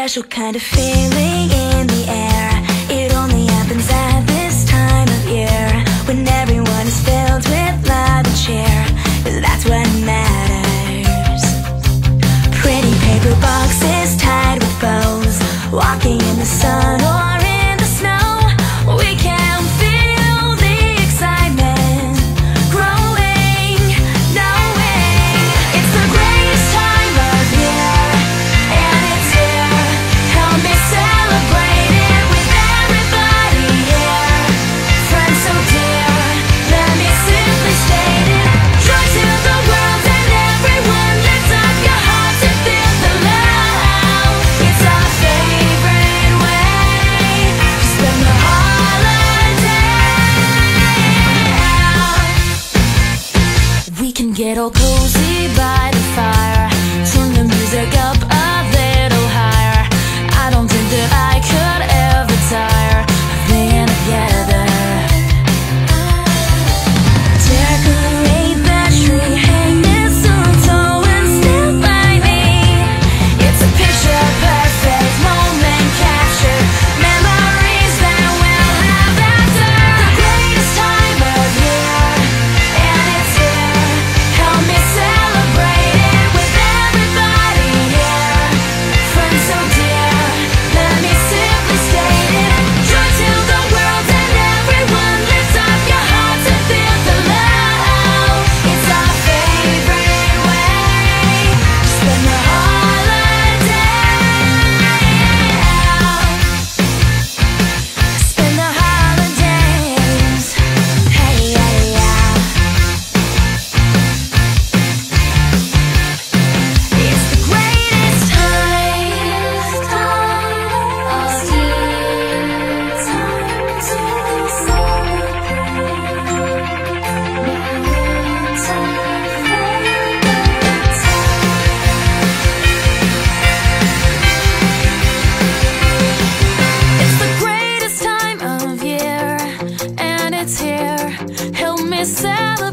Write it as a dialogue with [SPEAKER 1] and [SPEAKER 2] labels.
[SPEAKER 1] special kind of feeling in the air. It only happens at this time of year, when everyone is filled with love and cheer, 'cause that's what matters. Pretty paper boxes tied with bows, walking in the sun or in the snow. We can feel the excitement growing, knowing it's the greatest time of year, and it's here. Help me celebrate it with everybody here. Friends so dear, let me simply state it. Joy to the world and everyone, lift up your heart to feel the love. It's our favorite way to spend the holiday. We can get all cozy by the fire, turn the music up a little higher. I don't think that I could ever tire of being together. Decorate the tree, hang mistletoe and stand by me. It's a picture perfect moment captured, memories that we'll have after. The greatest time of year, and it's here. Help me celebrate it with everybody here. Friends so dear, let me simply state it. Joy to the world and everyone, lift up your heart to feel the love. It's our favorite way to spend the holiday. Spend the holidays. Hey, yeah, yeah. It's the greatest time of year, and it's here. Help me celebrate